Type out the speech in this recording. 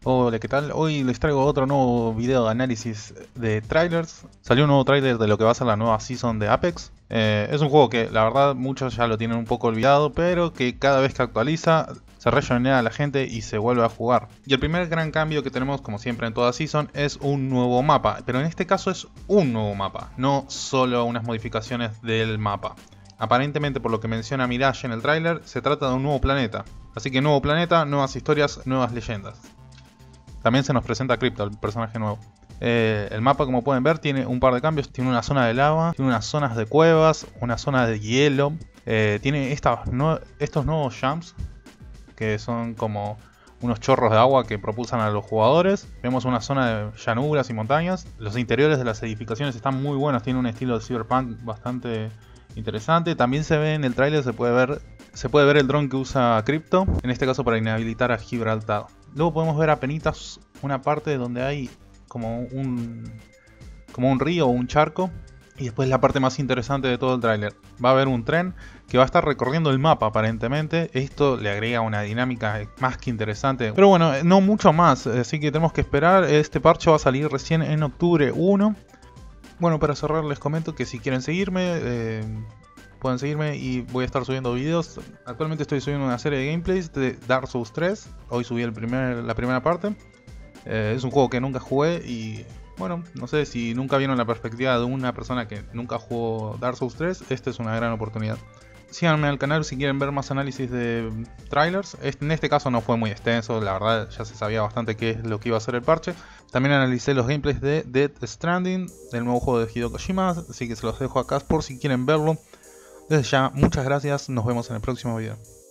Hola, ¿qué tal? Hoy les traigo otro nuevo video de análisis de trailers. Salió un nuevo trailer de lo que va a ser la nueva season de Apex. Es un juego que la verdad muchos ya lo tienen un poco olvidado, pero que cada vez que actualiza se rejonea a la gente y se vuelve a jugar. Y el primer gran cambio que tenemos, como siempre en toda season, es un nuevo mapa. Pero en este caso es un nuevo mapa, no solo unas modificaciones del mapa. Aparentemente, por lo que menciona Mirage en el tráiler, se trata de un nuevo planeta. Así que nuevo planeta, nuevas historias, nuevas leyendas. También se nos presenta Crypto, el personaje nuevo. El mapa, como pueden ver, tiene un par de cambios. Tiene una zona de lava, tiene unas zonas de cuevas, una zona de hielo. Tiene estos nuevos jumps, que son como unos chorros de agua que propulsan a los jugadores. Vemos una zona de llanuras y montañas. Los interiores de las edificaciones están muy buenos, tienen un estilo de cyberpunk bastante interesante. También se ve en el tráiler, se puede ver el dron que usa Crypto, en este caso para inhabilitar a Gibraltar. Luego podemos ver apenas una parte donde hay como un río o un charco. Y después la parte más interesante de todo el tráiler. Va a haber un tren que va a estar recorriendo el mapa aparentemente. Esto le agrega una dinámica más que interesante. Pero bueno, no mucho más. Así que tenemos que esperar. Este parche va a salir recién en octubre 1. Bueno, para cerrar les comento que si quieren seguirme, pueden seguirme y voy a estar subiendo videos. Actualmente estoy subiendo una serie de gameplays de Dark Souls 3. Hoy subí la primera parte. Es un juego que nunca jugué y bueno, no sé si nunca vieron la perspectiva de una persona que nunca jugó Dark Souls 3. Esta es una gran oportunidad. Síganme al canal si quieren ver más análisis de trailers. En este caso no fue muy extenso, la verdad ya se sabía bastante qué es lo que iba a ser el parche. También analicé los gameplays de Death Stranding, del nuevo juego de Hideo Kojima, así que se los dejo acá por si quieren verlo. Desde ya, muchas gracias, nos vemos en el próximo video.